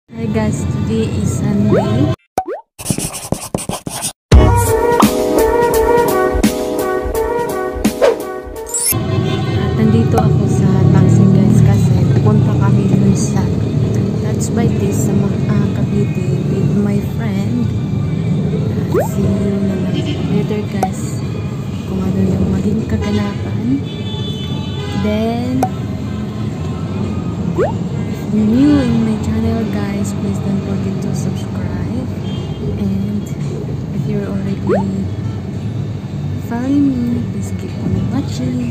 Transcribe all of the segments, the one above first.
Hi guys, today is Sunday. At nandito ako sa taxi guys kasi pupunta kami dun sa Touch by Taste sa Cavite with my friend. See you na lang later guys kung ano yung maging kaganapan. Then if you're new in my channel guys, please don't forget to subscribe, and if you're already following me, please keep on watching.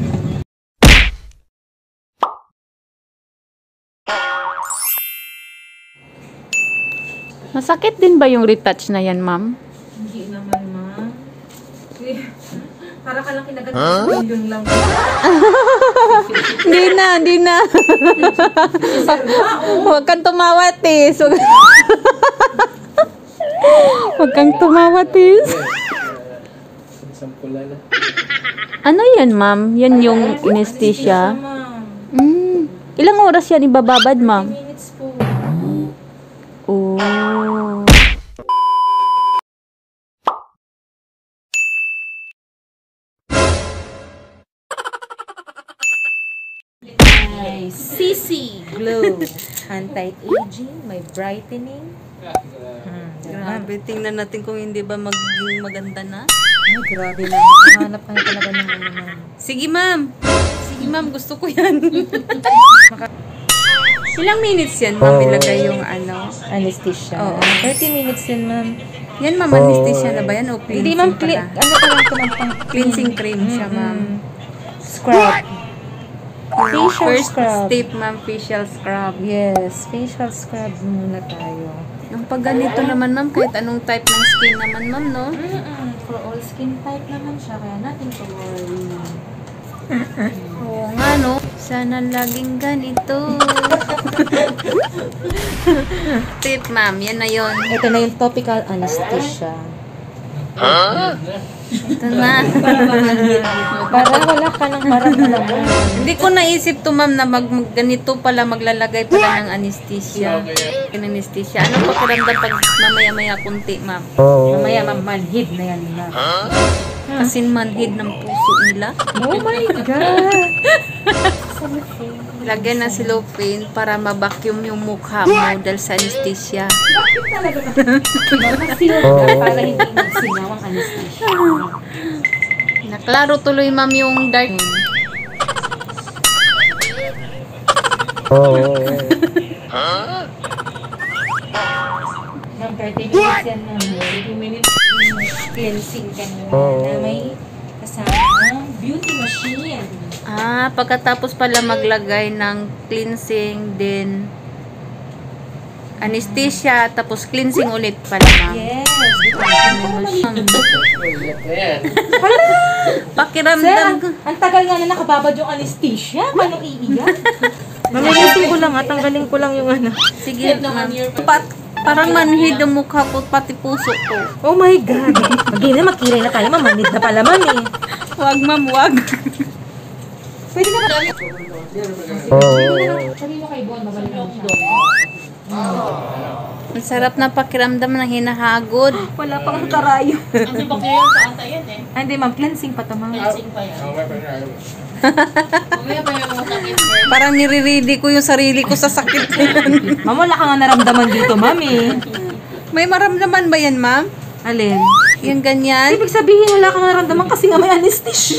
Masakit din ba yung retouch na yan, ma'am? Hindi naman, ma. Para ka lang kinagat yun lang. Hindi na. Huwag kang tumawa, tis. Huwag kang tumawa, tis. Ano yan, ma'am? Yan yung anesthesia? Ilang oras yan ibababad, ma'am? 10 minutes po. Oh. CC Glow. Anti-aging, may brightening. Grabe, tingnan natin kung hindi ba magiging maganda na. Ay, grabe na. Nakahanap ka na talaga ng ano, ma'am. Sige, ma'am. Sige, ma'am. Gusto ko yan. Ilang minutes yan, ma'am, ilagay yung ano? Anesthesia. Oo. 30 minutes yan, ma'am. Yan, ma'am, anesthesia na ba yan o cleansing Hindi, ma'am. pala? Ano ka lang ito, ma'am? Cleansing cream siya, ma'am. Scrub. Facial First scrub. step, ma'am, facial scrub. Yes, facial scrub muna tayo. Yung pag ganito naman, ma'am, kahit anong type ng skin naman, ma'am, no? For all skin type naman siya, kaya natin to worry. Oo nga, no? Sana laging ganito. Tip, ma'am. Yan na yon. Ito na yung topical anesthesia. Ito na. Para wala ka ng maramdaman. Hindi ko naisip to, ma'am, na ganito pala maglalagay pala ng anesthesia. Anesthesia. Anong pakiramdam pag mamaya-maya kunti, ma'am? Mamaya, ma'am, manhid na yan, ma'am. Kasi manhid ng puso nila. Oh my God! Lagyan ng cellophane para ma-vacuum yung mukha mo dahil sa anesthesia. Para hindi magsingaw ang anesthesia. Naklaro tuloy, ma'am, yung dark. Ma'am, 30 minutes yan, ma'am. 30 minutes cleansing ka na may kasamang beauty machine. Ah, pagkatapos pala maglagay ng cleansing, then anesthesia, tapos cleansing ulit pala, ma'am. Yes. Pakiramdam ko. Ang tagal nga na nakababad yung anesthesia. Paano iiyak? Mamimitin ko lang ha, tanggalin ko lang yung ano. Sige, ma'am. Parang manhid ang mukha ko, pati puso ko. Oh my God! Magina, magkiray na tayo, mamanid na pala man eh. Wag, ma'am, wag. Pwede na ba? Sabi mo kay Bon, mabalik na siya. Ang sarap na pakiramdam ng hinahagod. Wala pang karayo. Ano ba kaya sa ata yan eh? Ah, hindi ma'am, cleansing pa to ma'am. Cleansing pa yan. Mamaya pa yung mga sakit. Parang nire-ready ko yung sarili ko sa sakit na yan. Ma'am, wala ka nga naramdaman dito ma'am eh. May maramdaman ba yan, ma'am? Alin? Yung ganyan? Ibig sabihin wala kang naramdaman kasi nga may anesthesia.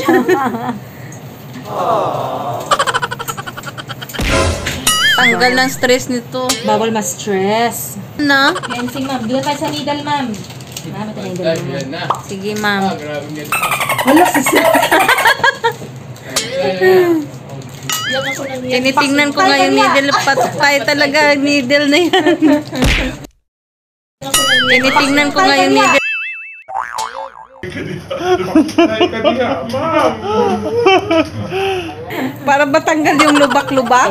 Tanggal ng stress nito. Bawal ma-stress. Na? Cleansing, ma'am. Doon tayo sa needle, ma'am. Ma'am, ito na yung needle, ma'am. Sige, ma'am. Wala, sisi. Tinitingnan ko nga yung needle. Patay talaga yung needle na yan. Tinitingnan ko nga yung needle. Para ba tanggal yung lubak-lubak?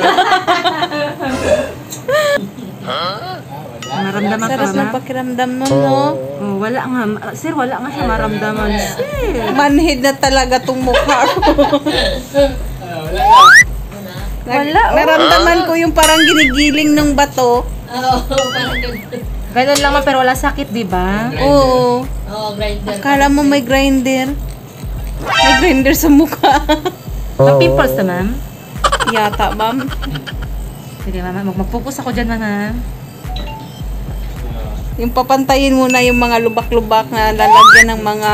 Maramdaman ka Sarap ba? ng pakiramdam nun, no? Oh, wala nga. Sir, wala nga siya maramdaman. Sir. Manhid na talaga tong mukha ko. Wala. Naramdaman ko yung parang ginigiling ng bato. Oo, parang ganun. Ganun lang, ma'am, pero wala sakit, di ba? Oo. Oo, grinder. Akala mo may grinder. May grinder sa mukha. May pimples na, ma'am. Yata, ma'am. Sige, ma'am. Mag-focus ako dyan, ma'am. Yung papantayin mo na yung mga lubak-lubak na lalagyan ng mga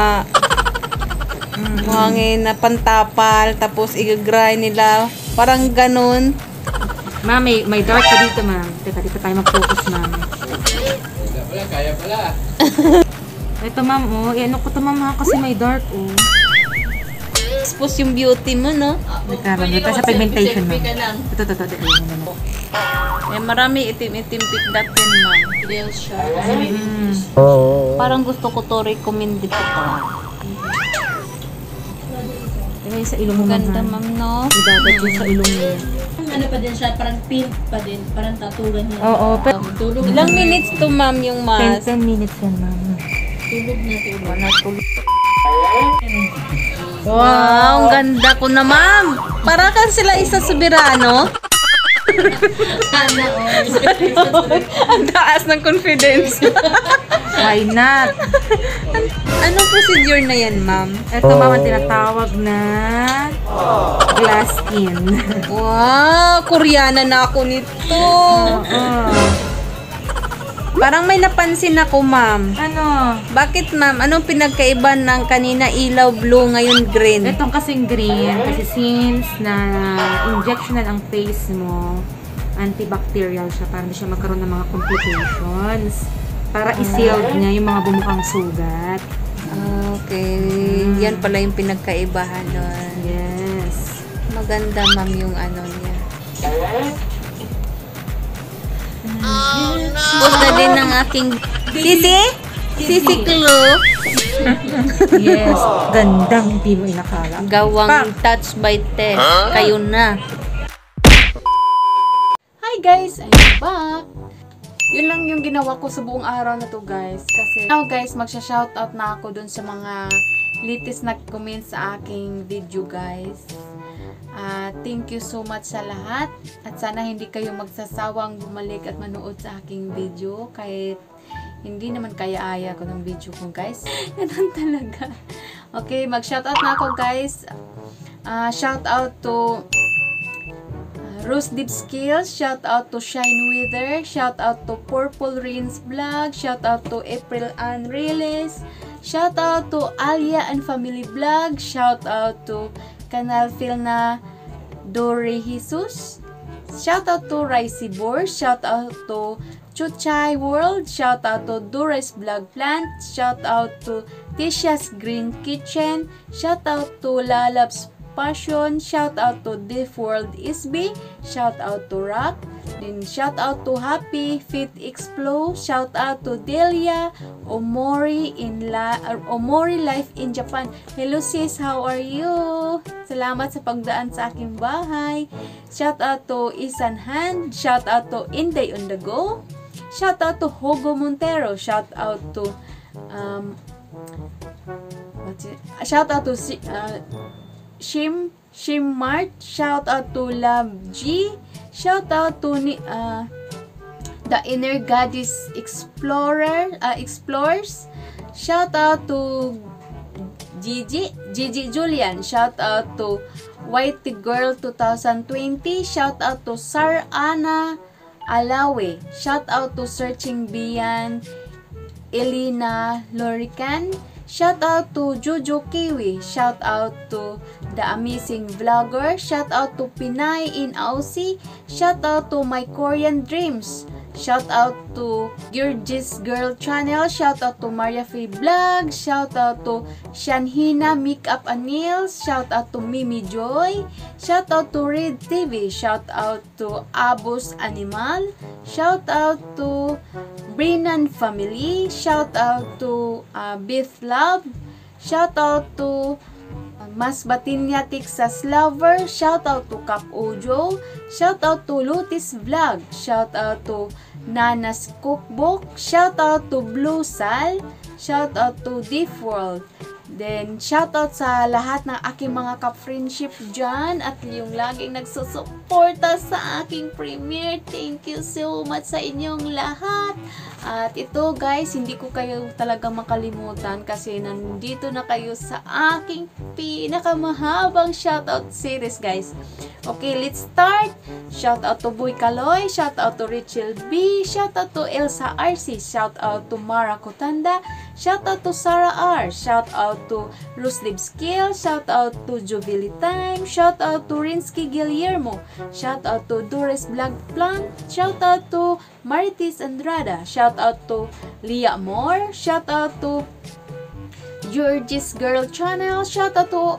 hangin na pantapal, tapos i-grind nila. Parang ganun. Ma'am, may dark ka dito, ma'am. Teka, dito tayo mag-focus, ma'am. Kaya pala. Ito, ma'am, oh. Ano ko to, ma'am, ha? Kasi may dark, oh. Expose yung beauty mo, no? Nagkaroon dito sa pigmentation, ma'am. Selfie ka lang. Ito. Yan. Eh, marami itim-itim pigdat yun, ma'am. Real siya. Kasi may Parang gusto ko to recommend dito pa. Teka, sa ilong mo, ma'am. Ganda, ha? ma'am, no? Idabat yun sa ilong mo. ano pa din siya, parang pink pa din. Parang tatugan niya. Oo, pero Tulog Ilang minutes to, ma'am, yung 10 mask? minutes yan, ma'am. Tulog na tulog. Wala tulog. Wow, ang ganda ko na, ma'am. Para kang sila isa Subirano. Sana, Ang taas ng confidence. Why not? Anong procedure na yan, ma'am? Ito, ma'am, ang tinatawag na glass skin. Wow, Koreana na ako nito. Parang may napansin ako, ma'am. Ano? Bakit, ma'am? Anong pinagkaiba ng kanina ilaw blue, ngayon green? Itong kasing green, kasi since na injectional ang face mo, antibacterial siya para hindi siya magkaroon ng mga complications. Para i-shield niya yung mga bumukang sugat. Okay. Yan pala yung pinagkaibahan nun. Yes. Maganda, ma'am, yung ano niya. Post na din ng aking Sisi? Sisi Clue. Yes. Gandang hindi mo inakala. Gawang touch by Tess. Kayo na. Hi guys! I'm back! Yun lang yung ginawa ko sa buong araw na to guys. Kasi now guys, magsha-shoutout na ako dun sa mga latest na comments sa aking video guys. Thank you so much sa lahat. At sana hindi kayo magsasawang bumalik at manood sa aking video. Kahit hindi naman kaya-aya ko ng video ko guys. Ganun talaga. Okay, mag-shoutout na ako guys. Shoutout to Rose Deep Skills, shout out to Shine Wither, shout out to Purple Rains Vlog, shout out to April Ann Riles, shout out to Alia and Family Vlog, shout out to Canal Filna Dore Jesus, shout out to Ricey Bor, shout out to Chuchay World, shout out to Dores Vlog Plant, shout out to Tisha's Green Kitchen, shout out to Lalab's Passion, shout out to Deaf World SB, shout out to Rock, then shout out to Happy Fit Explo, shout out to Delia Omori Omori Life in Japan. Hello sis, how are you? Salamat sa pagdaan sa aking bahay. Shout out to Isan Hand, shout out to Inday on the Go, shout out to Hugo Montero, shout out to shout out to Shim Mart, shout out to Love G, shout out to the Inner Goddess Explorers, shout out to Gigi Julian, shout out to Whitey Girl 2020, shout out to Sar Ana Alawe, shout out to Searching Beyond Elena Lorican, shout out to Jojo Kiwi, shout out to The Amazing Vlogger, shout out to Pinay in Aussie, shout out to My Korean Dreams, shout out to Georgie's Girl Channel, shout out to Maria Faye Vlog, shout out to Shanhina Makeup and Nails, shout out to Mimi Joy, shout out to Red TV, shout out to Abus Animal, shout out to Brinan Family, shout out to Beth Love, shout out to Mas Batinya Texas Lover, shout out to Cap Ojo, shout out to Lutis Vlog, shout out to Nana's Cookbook, shout out to Blue Sal, shout out to Deep World, Then, shoutout sa lahat ng aking mga ka-friendship dyan at yung laging nagsusuporta sa aking premiere. Thank you so much sa inyong lahat. At ito guys, hindi ko kayo talaga makalimutan kasi nandito na kayo sa aking pinakamahabang shoutout series guys. Okay, let's start. Shoutout to Boy Kaloy, shoutout to Rachel B, shoutout to Elsa RC, shoutout to Mara Kotanda, shoutout to Sarah R, shoutout to Ruslib Skill, shoutout to Juvili Time, shoutout to Rinsky Guillermo, shoutout to Doris Vlog Plant, shoutout to Maritis Andrada, shoutout to Leah Moore, shoutout to Georgie's Girl Channel, shoutout to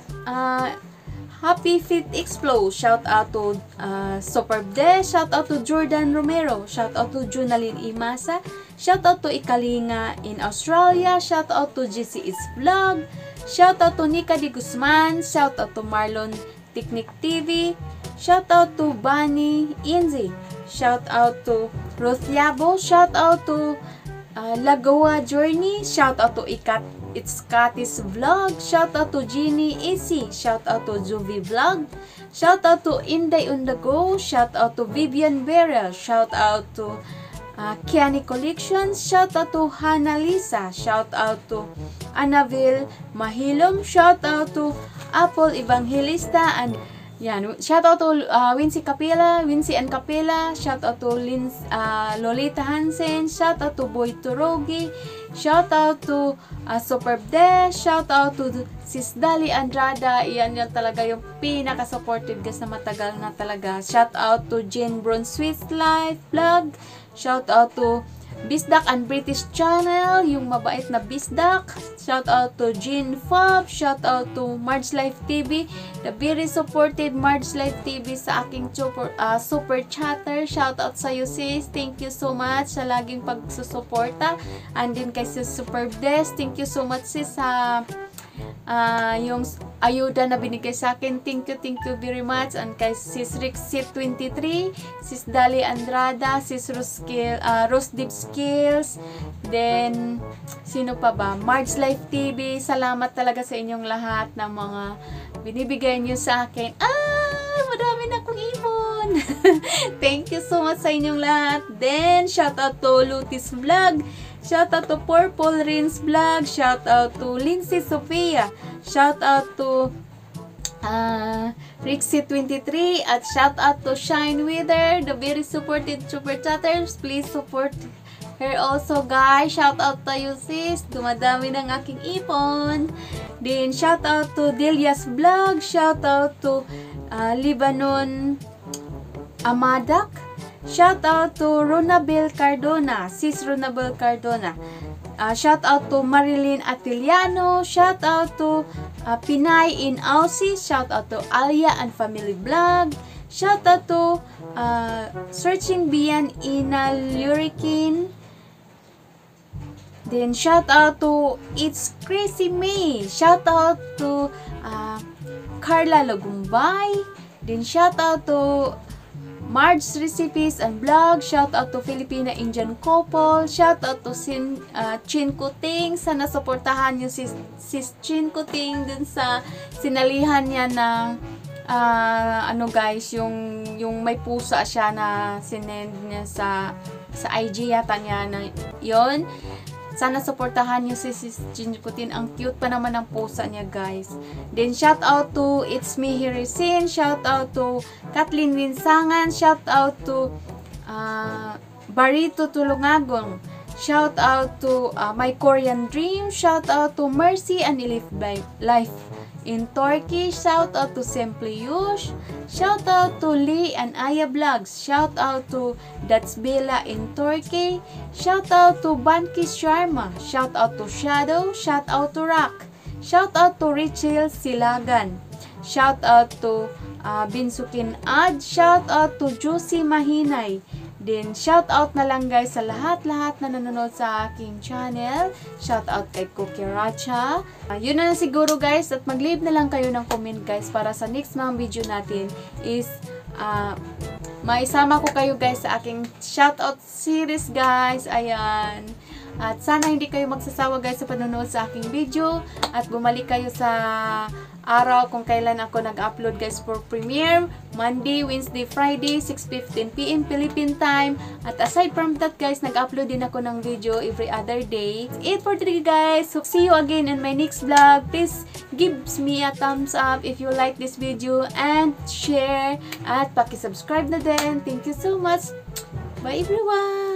Happy Fit Explo, shoutout to Superb Day, shoutout to Jordan Romero, shoutout to Junalyn Imasa, shoutout to Ikalinga in Australia, shoutout to GC's Vlog, shoutout to Nika Di Guzman, shoutout to Marlon Technic TV, shoutout to Bunny Inzi, shoutout to Ruth Yabo, shoutout to Lagoa Journey, shoutout to It's Katis Vlog, shoutout to Jeannie Easy, shoutout to Juvie Vlog, shoutout to Inday on the Go, shoutout to Vivian Beryl, shoutout to Kiani Collections, shoutout to Hannah Lisa, shoutout to Annabelle Mahilom, shoutout to Apple Evangelista, and yan, shoutout to Wincy Capella, Wincy and Capella, shoutout to Lolita Hansen, shoutout to Boy Turogi, shoutout to Superb Day, shoutout to Sis Dali Andrada, yan talaga yung pinaka-supportive guys na matagal na talaga. Shoutout to Jane Brown Sweet Life Vlog, shoutout to Bisdak and British Channel, yung mabait na Bisdak. Shoutout to Jean Fab, shoutout to Marge Life TV, the very supported Marge Life TV sa aking super chatter. Shoutout sa iyo sis, thank you so much sa laging pagsusuporta. And din kay sis Superb Des, thank you so much sis sa yung ayuda na binigay sa akin. Thank you very much. And kay sis Rixit 23, sis Dali Andrada, sis Rosdip Skills, then sino pa ba, Marge Life TV, salamat talaga sa inyong lahat ng mga binibigay niyo sa akin. Madami na akong ipon. Thank you so much sa inyong lahat. Then shoutout to Lutis Vlog, shoutout to Purple Rins Vlog, shoutout to Lindsay Sophia, shoutout to Rixie23, at shoutout to Shine Wither, the very supported super chatters. Please support her also guys. Shoutout tayo sis, dumadami ng aking ipon. Then shoutout to Delia's Vlog, shoutout to Libanon Amadak, shoutout to Ronabel Cardona, sis Ronabel Cardona. Shoutout to Marilyn Atiliano, shoutout to Pinay in Aussie, shoutout to Alia and Family Vlog, shoutout to Searching Beyond Ina Lurikin. Then shoutout to It's Crazy May, shoutout to Carla Lagumbay. Then shoutout to Marge's Recipes and Vlog, shoutout to Filipina Indian Couple, shoutout to Chin Kuting. Sana suportahan niyo sis Chin Kuting dun sa sinalihan niya ng ano guys, yung may pusa siya na sinend niya sa IG yata niya na yon. Sana suportahan niyo si Sis Chin Kuting. Ang cute pa naman ng pusa niya guys. Then shout out to It's Me Hirisin, shout out to Kathleen Winsangan, shout out to Barito Tulungagong, shout out to My Korean Dream, shout out to Mercy and Life in Turkey, shout out to Simply Yush, shout out to Lee and Aya Vlogs, shout out to That's Bella in Turkey, shout out to Banki Sharma, shout out to Shadow, shout out to Rock, shout out to Rachel Silagan, shout out to Binsukin Ad, shout out to Juicy Mahinay. Then, shout out na lang guys sa lahat-lahat na nanonood sa aking channel. Shout out kay Cookie Racha. Yun na siguro guys, at mag-leave na lang kayo ng comment guys para sa next mga video natin is maisama ko kayo guys sa aking shoutout series guys. Ayan. At sana hindi kayo magsasawa guys sa panonood sa aking video at bumalik kayo sa araw kung kailan ako nag-upload guys for premiere. Monday, Wednesday, Friday, 6:15 PM Philippine time. At aside from that guys, nag-upload din ako ng video every other day. That's it for today guys. So see you again in my next vlog. Please give me a thumbs up if you like this video and share at paki-subscribe na din. Thank you so much. Bye everyone!